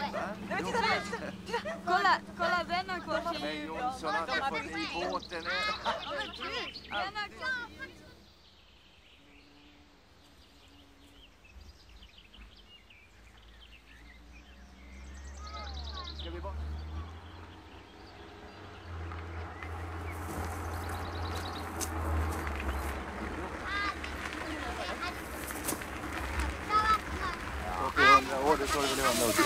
Nej, titta där! Kolla den har kvar sig i Jonsson har fått i båten. Ska vi bara... I 100 år, det står det väl i 100 år.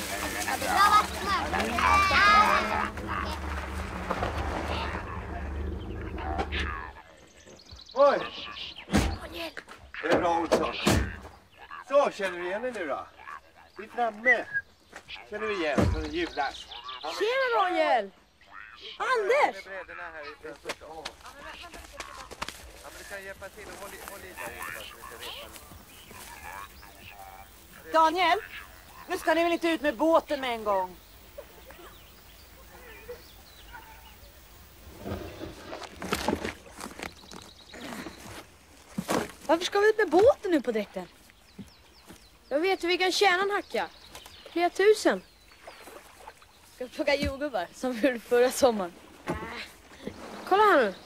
Oj! Det är bra, Olsson. Så, känner du igen dig nu då? Vi är framme. Känner du igen från en julas? Tjena, Daniel! Anders! Daniel, nu ska ni väl inte ut med båten med en gång? Varför ska vi ut med båten nu på däcken? Jag vet hur vi kan tjäna en hacka. Flera tusen. Ska vi plocka jordgubbar som vi gjorde förra sommaren? Kolla här nu.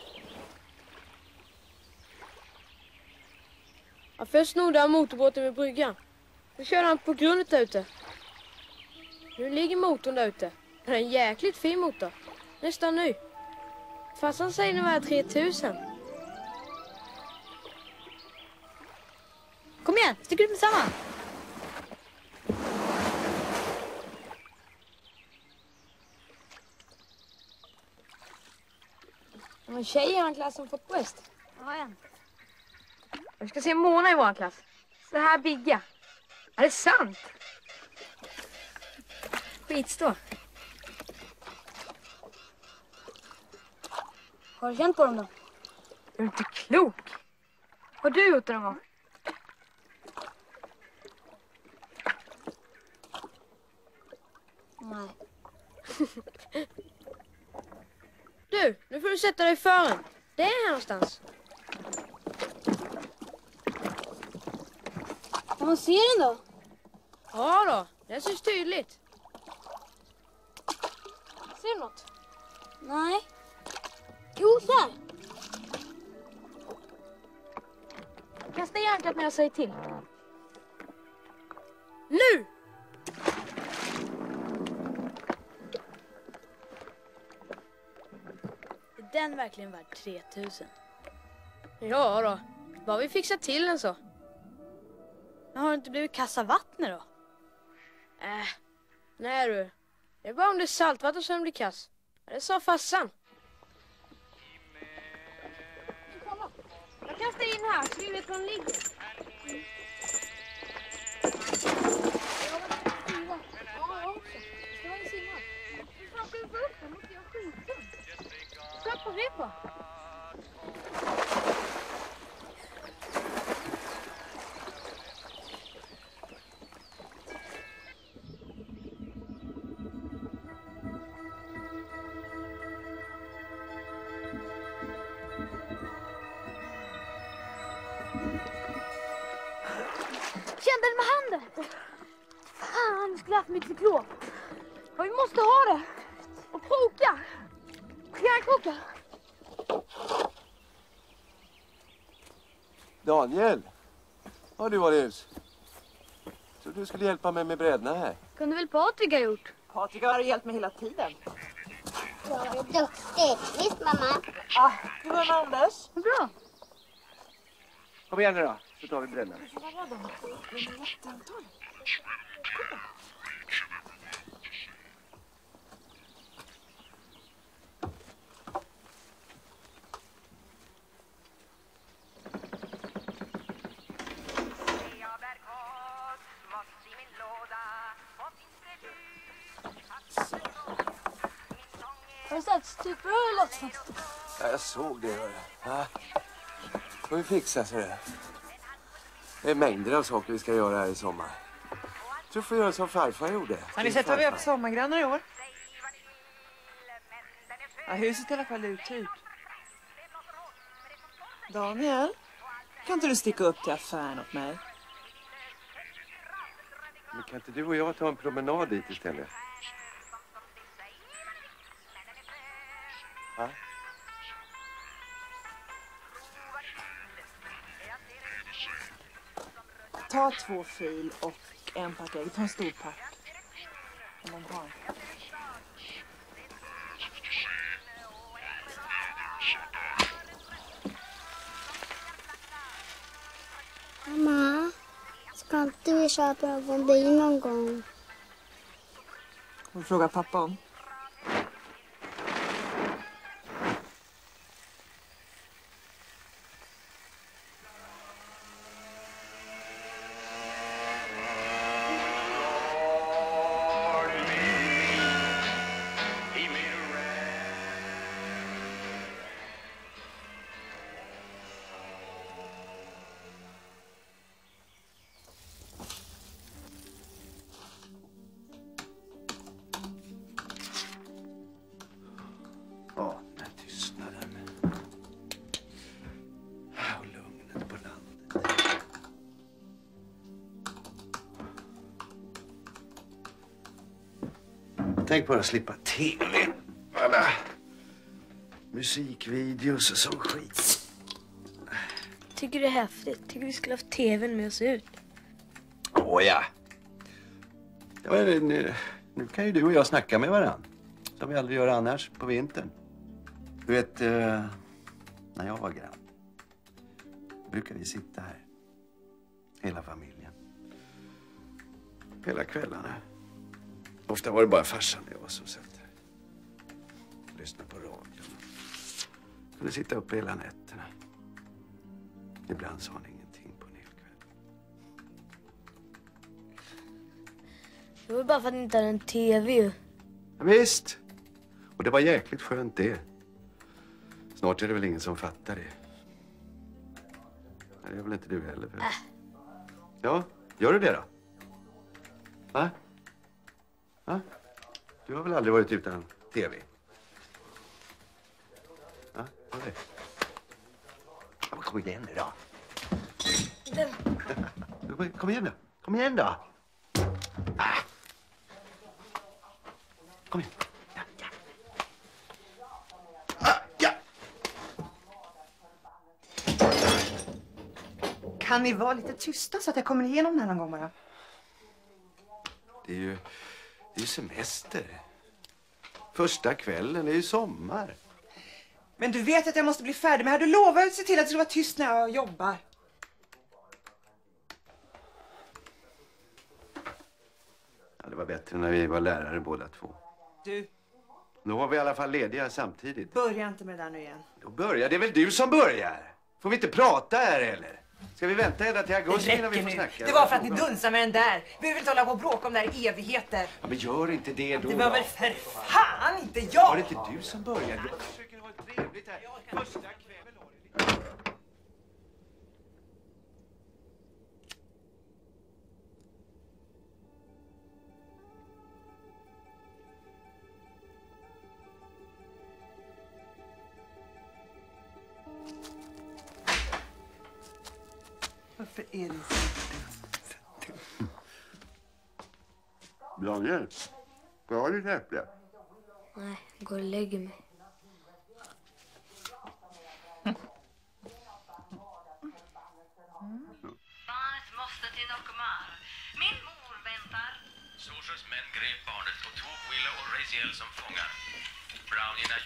Ja, först snodde han motorbåten vid bryggan. Nu körde han på grundet där ute. Nu ligger motorn där ute. Det är en jäkligt fin motor. Nästan ny. Fast han säger den var 3000. Kom igen, stick ut med samma. En tjej i vår klass som fått bröst. Ja, en. Jag ska se Mona i vår klass. Så här bigga. Är det sant? Skitstå. Har du känt på dem då? Är du inte klok? Har du gjort det någon gång? Nej. Du, nu får du sätta dig före. Det är här någonstans. Kan man se den då? Ja då, det syns tydligt. Ser du något? Nej. Jo, så här. Kasta järnkat när jag säger till. Nu! Är den verkligen värd 3000? Ja då, bara vi fixar till den så. Men har det inte blivit kassa vatten då? Nej du. Det är bara om det är saltvatten som blir kass. Det sa farsan. Kolla. Jag kastar in här så vi vet var den ligger. Ja, jag också. Ska vara i signal. Hur fan ska vi få upp den? Måste jag skjuta den? Släpp på repa. Kände den med handen. Fan, vi skulle haft mitt cyklop. Men vi måste ha det. Och koka. Järnkoka. Daniel, har du varit hus? Så du skulle hjälpa mig med brädorna här? Kunde väl Patrik ha gjort? Patrik har hjälpt mig hela tiden. Jag är duktig. Visst, mamma? Ah, du var med Anders. Bra. Kom igen nu då, så tar vi brädorna. Har du sett stuprör Ja, jag såg det. Ja. Får vi fixa så det. Det är mängder av saker vi ska göra här i sommar. Du får göra som farfar gjorde. Har ni sett vad vi har på sommargrannar i år? Ja, huset är i alla fall uthyrt. Daniel, kan inte du sticka upp till affären åt mig? Men kan inte du och jag ta en promenad dit istället? Ja? Ta 2 fil och en pack ägg. Ta en stor pack. Om man har. Mamma, ska inte vi köpa en bil någon gång? Och fråga pappa om. Ja, den här tystnaden. Och lugnet på landet. Tänk bara att slippa tv. Alla musikvideos och sån skit. Tycker det är häftigt. Tycker vi skulle haft tvn med oss ut. Ja. Ja, men nu kan ju du och jag snacka med varann. Som vi aldrig gör annars på vintern. Du vet, när jag var grabb brukade vi sitta här. Hela familjen. Hela kvällarna. Ofta var det bara farsan och jag som satt här. Lyssnade på radion. Kunde sitta uppe hela nätterna. Ibland sa han ingenting på en hel kväll. Det var bara för att ni inte hade en tv ju. Ja, visst. Och det var jäkligt skönt det. Snart är det väl ingen som fattar det. Nej, det är väl inte du heller. För... Ja, gör du det då? Va? Va? Du har väl aldrig varit utan tv? Va? Vad är det? Ja, kom igen nu då. Kom igen då. Kom igen då. Ah. Kom igen. Ja, ja. Ah, ja. Kan ni vara lite tysta så att jag kommer igenom den här någon gång bara? Det är ju semester. Första kvällen, det är ju sommar. Men du vet att jag måste bli färdig. Men här, du lovar att se till att det ska vara tyst när jag jobbar. Ja, det var bättre när vi var lärare båda två. Du, Då var vi i alla fall lediga samtidigt. börja inte med det där nu igen. Då börjar, det är väl du som börjar? Får vi inte prata här eller? Ska vi vänta ända till augusti innan vi får snacka? Det var för att ni dunsar med den där. Vi vill inte hålla på och bråka om det här i evigheter. Ja, men gör inte det då. Det var väl för fan inte jag! Var det inte du som började? Jag försöker ha det trevligt här. Första kvällen var det lite... Varför är det så dumt? Daniel, får jag ha lite äpple? Nej, jag går och lägger mig. Barnet måste till Nocomar. Min mor väntar. Sorsers män grep barnet och tog Willow och Raziel som fångar. Brownierna...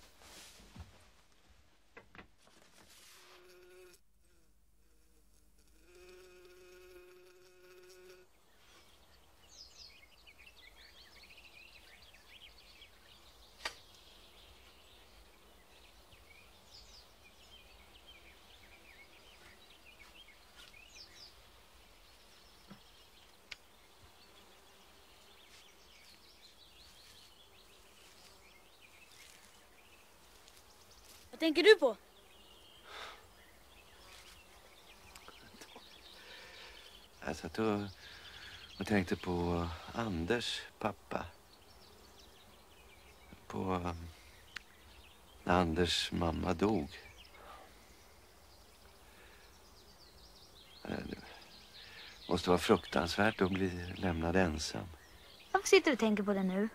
Vad tänker du på? Jag satt och tänkte på Anders pappa. På när Anders mamma dog. Måste vara fruktansvärt att bli lämnad ensam. Varför sitter du och tänker på det nu?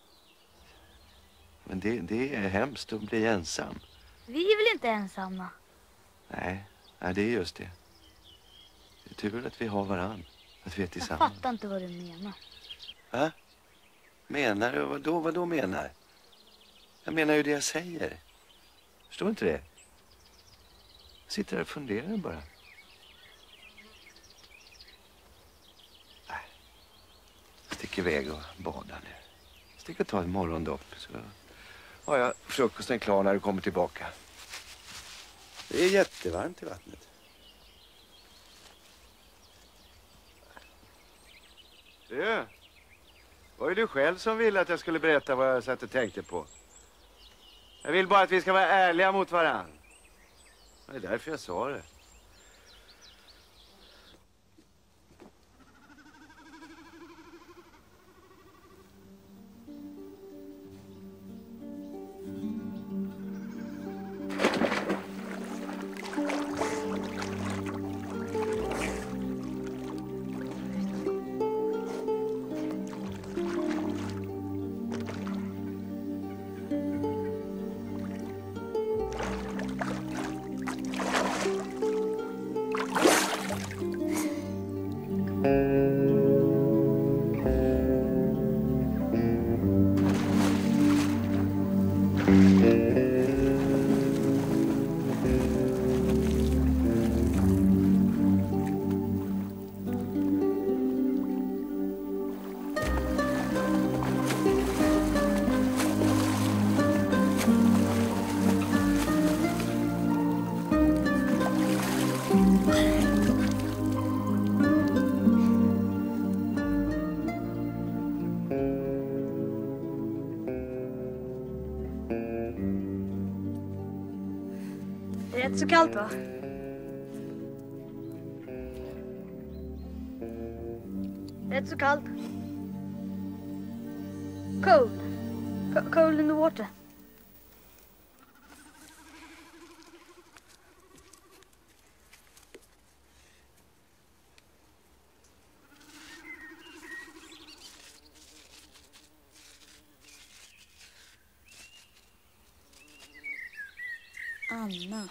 Men det är hemskt att bli ensam. Vi är väl inte ensamma? Nej, det är just det. Det är tur att vi har varann. Att vi är Jag tillsammans. fattar inte vad du menar. Va? Menar du? Vad då menar? Jag menar ju det jag säger. Förstår inte det? Jag sitter här och funderar bara. Stick iväg och bada nu. Stick och ta ett morgondopp så har jag frukosten klar när du kommer tillbaka. Det är jättevarmt i vattnet. Du, var ju du själv som ville att jag skulle berätta vad jag satt och tänkte på. Jag vill bara att vi ska vara ärliga mot varann. Det är därför jag sa det. Rätt så kallt, va? Rätt så kallt. Cold. Cold in the water. Anna.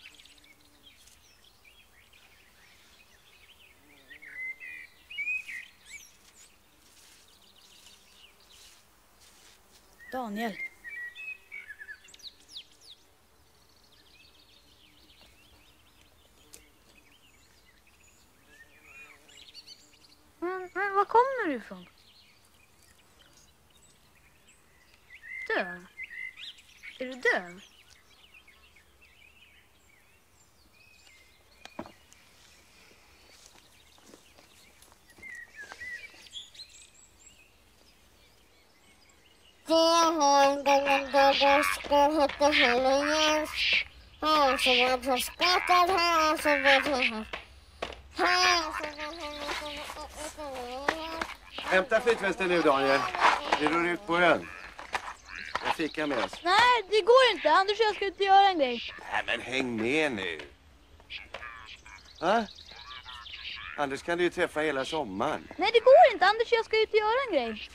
Daniel. Men var kommer du ifrån? Döv? Är du döv? Det har en gång en döderska hette Helenius. Han som var på skattad, han som var på... Hämta flytvästen nu, Daniel. Vi rör ut på ön. Jag fikar med oss. Nej, det går inte. Anders och jag ska ut och göra en grej. Nej, men häng med nu. Va? Anders kan du ju träffa hela sommaren. Nej, det går inte. Anders och jag ska ut och göra en grej.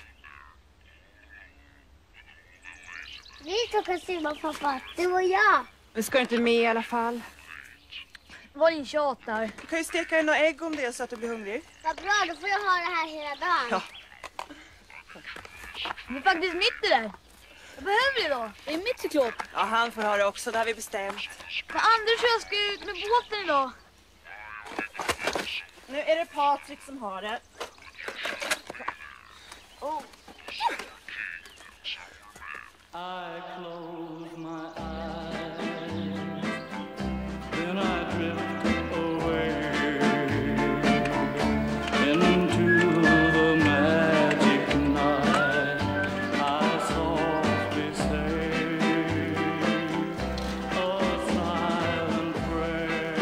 Vi ska simma, pappa. Du och jag. Vi ska inte med i alla fall. Vad din tjatar. Du kan ju steka några ägg om det är så att du blir hungrig. Vad bra, då får jag ha det här hela dagen. Ja. Det är faktiskt mitt det där. Vad behöver vi då? Det är mitt cyklop. Ja, han får ha det också, det har vi bestämt. Men Anders och jag ska ut med båten idag. Nu är det Patrik som har det. Oh. I close my eyes, then I drift away into the magic night. I softly say a silent prayer,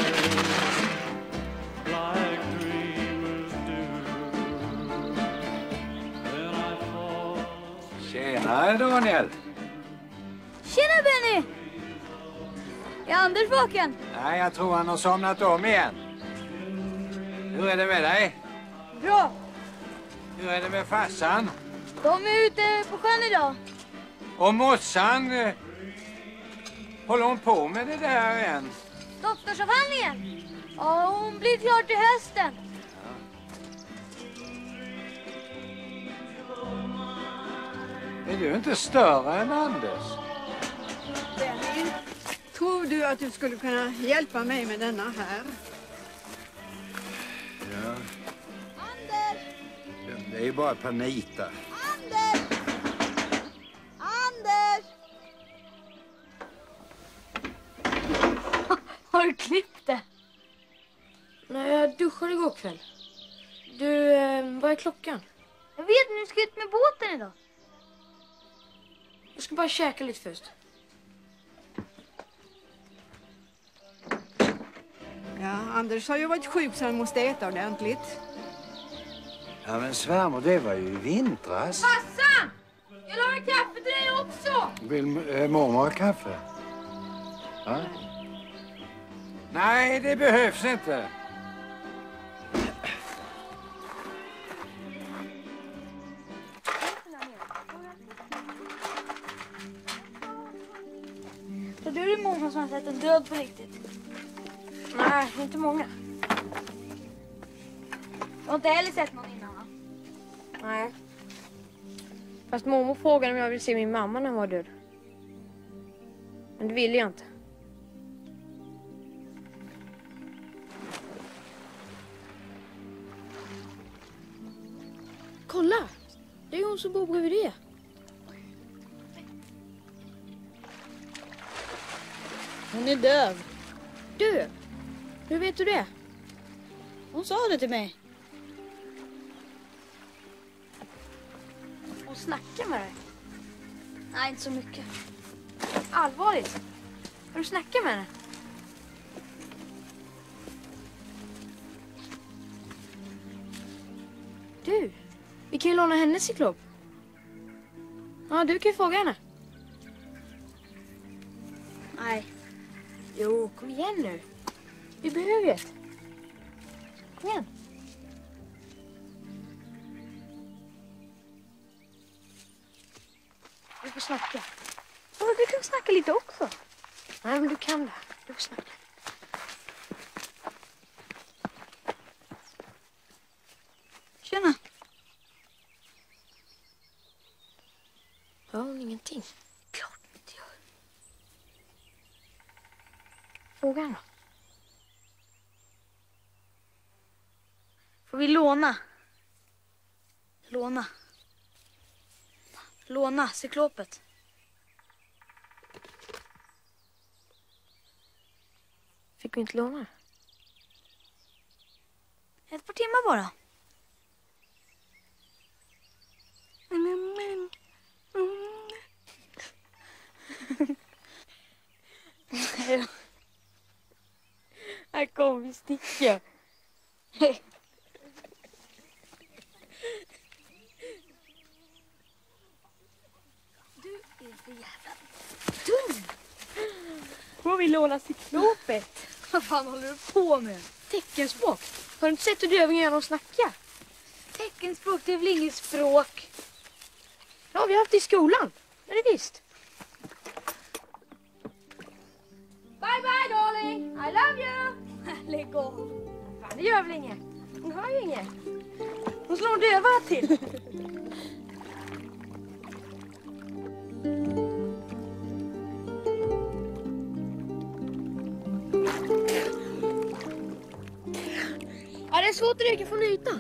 like dreamers do. Then I fall. Tjena, Daniel. Tjena, Benny! Är Anders vaken? Nej, jag tror han har somnat om igen. Hur är det med dig? Bra. Hur är det med farsan? De är ute på sjön idag. Och morsan, håller hon på med det där än? Doktorsavhandlingen. Ja, hon blir klar till hösten. Är du inte större än Anders? Tror du att du skulle kunna hjälpa mig med denna här? Ja. Anders! Det är ju bara ett par nitar. Anders! Anders! Har du klippt det? Nej, jag duschade igår kväll. Du, vad är klockan? Jag vet, nu ska ut med båten idag. Jag ska bara käka lite först. Ja, Anders har ju varit sjuk så han måste äta ordentligt. Ja, men svärmor, det var ju i vintras. Passan! Jag lagar kaffe till dig också! Vill mormor ha kaffe? Ja? Nej, det behövs inte. Så du är det många som har sett en död på riktigt? Nej, inte många. Du har inte heller sett någon innan, va? Nej. Fast mormor frågade om jag ville se min mamma när hon var död. Men det ville jag inte. Kolla! Det är hon som bor bredvid det. Hon är döv. Du! Hur vet du det? Hon sa det till mig. Hon snackar med dig. Nej, inte så mycket. Allvarligt? Har du snackat med henne? Du, vi kan ju låna hennes cyklop. Ja, du kan ju fråga henne. Nej. Jo, kom igen nu. Vi behöver ett. Kom igen. Vi får snacka. Ja, du kan snacka lite också. Nej, men du kan det. Du får snacka. Tjena. Hör hon ingenting? Klart inte gör. Fråga henne. Får vi låna? Låna cyklopet. Fick vi inte låna? Ett par timmar bara. Här kommer vi sticka. Du är för jävla dum. Får vi låna cyklopet? Vad fan håller du på med? Teckenspråk. Har du inte sett hur dövingar gör och snackar? Teckenspråk, det är väl inget språk? Ja, vi har haft det i skolan. Ja, det visst. Bye bye darling, I love you. Lägg av. Fan, det gör väl inget. Hon hör ju inget. Hon slår döva till. Ja, det är svårt att röka från ytan.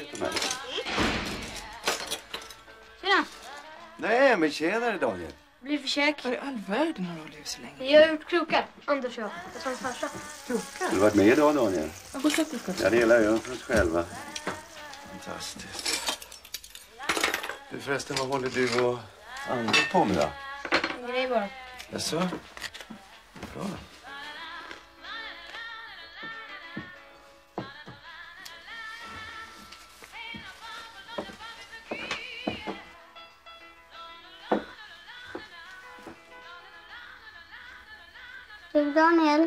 Tjena. Nej, men tjenare Daniel. Blir blir för käk. Var i all världen har du hållit så länge? Vi har gjort krokar, Anders och jag. Och hans farsa. Krokar? Har du varit med idag, Daniel? Jag går säkert. Ja, det hela gör för oss själva. Fantastiskt. Du förresten, vad håller du och Anders på med då? En grej bara. Jaså? Bra. Du, Daniel.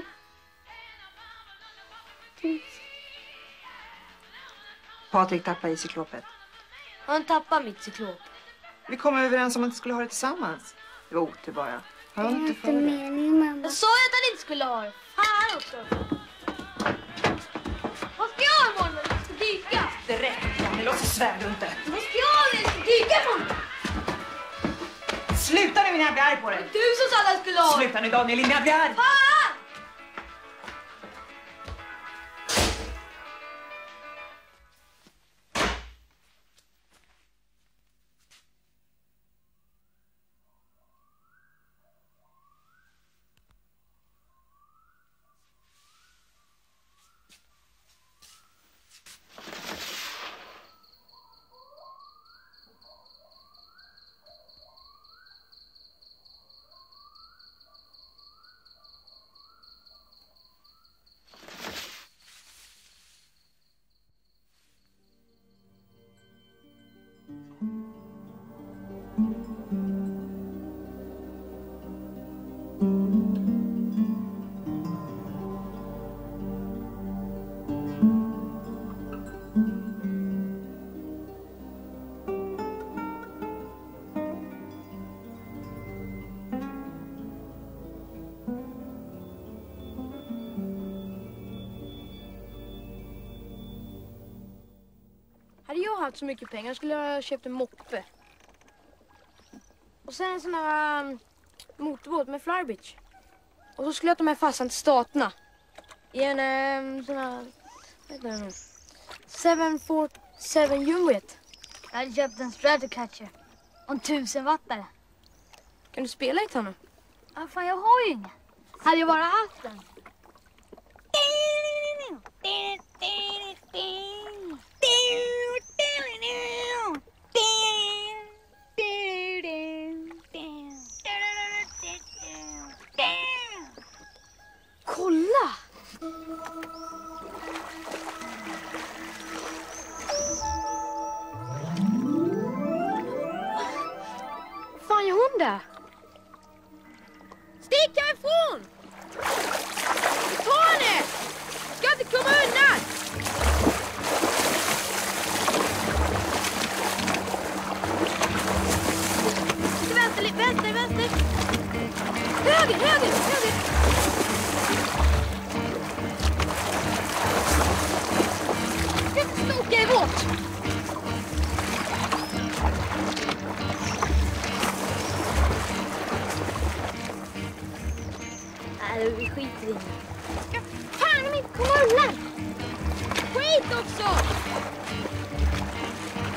Patrik tappade i cyklopet. Han tappade mitt cyklop. Vi kom överens om att vi skulle ha det tillsammans. Det var otur bara. Har Det du är inte inte för det? meningen, mamma. Jag sa ju att han inte skulle ha det. Fan också. Vad ska jag ha imorgon när jag ska dyka? Det räcker, Daniel. Låt oss svär du inte. Vad ska jag ha när jag ska dyka imorgon? Sluta nu innan jag blir arg på dig. Du som sa att han skulle ha det. Sluta nu, Daniel, innan jag blir arg. Fan! Hade jag haft så mycket pengar skulle jag ha köpt en moppe. Och sen en sån här motorbåt med flybitch. Och så skulle jag ta med farsan till Staterna. I en sån här... Vad heter den? 747 Jumbojet. Jag hade köpt en Stratocaster. Och 1000-wattare. Kan du spela i den? Ja, fan, jag har ju ingen. Hade jag bara haft den. Kolla! Vad fan gör hon där? Stick härifrån! Ta henne! Ska inte komma undan! Till vänster, vänster, vänster! Höger, höger, höger! Snoka är vårt! Nej, vi skiter i det. Ska fan inte komma undan! Skit också!